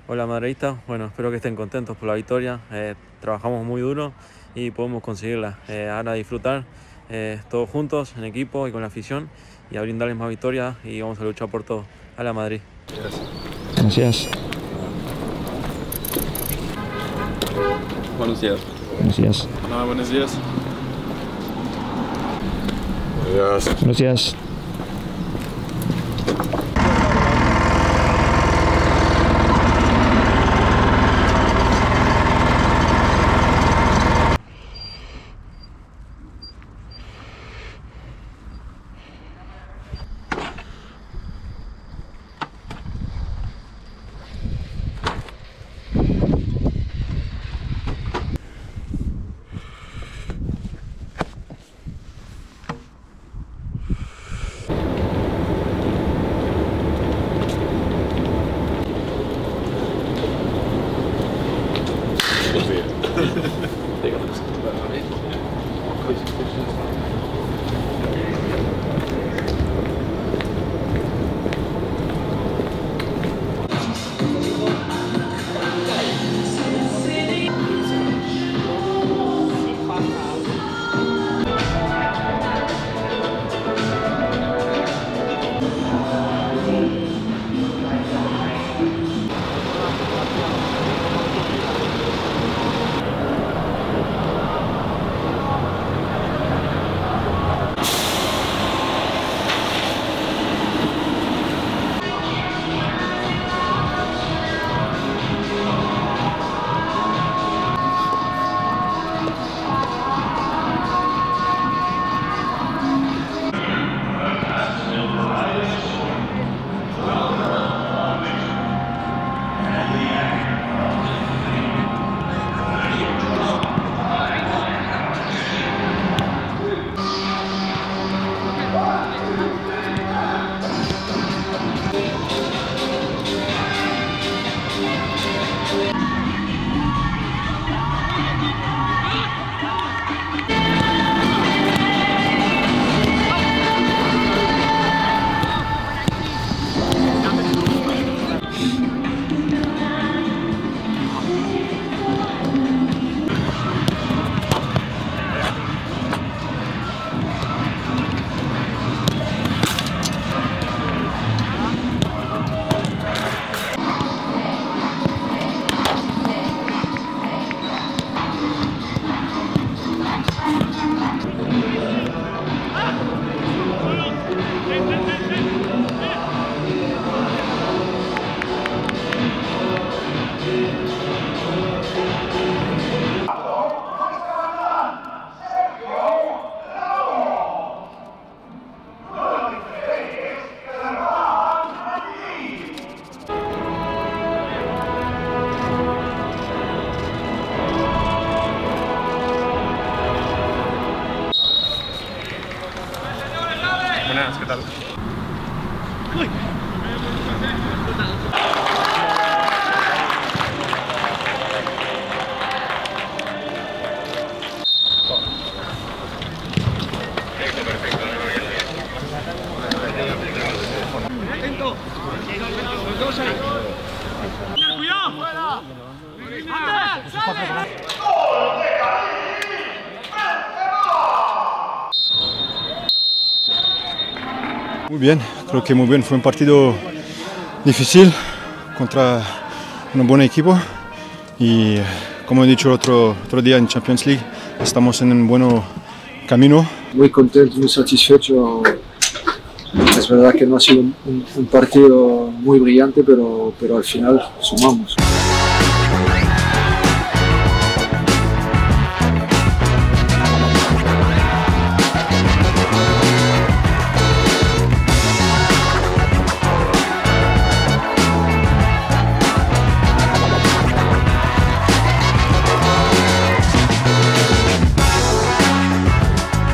Hola madridista, bueno, espero que estén contentos por la victoria. Trabajamos muy duro y podemos conseguirla. Ahora a disfrutar todos juntos, en equipo y con la afición, y a brindarles más victorias, y vamos a luchar por todo. A la Madrid. Gracias. Buenos días. Buenos días. Hola, buenos días. Buenos días. Buenas, ¿qué tal? Atento. Los dos ahí. ¡Cuidado! ¡Fuera! Muy bien, creo que muy bien. Fue un partido difícil contra un buen equipo y, como he dicho otro día en Champions League, estamos en un buen camino. Muy contento, muy satisfecho. Es verdad que no ha sido un partido muy brillante, pero al final sumamos.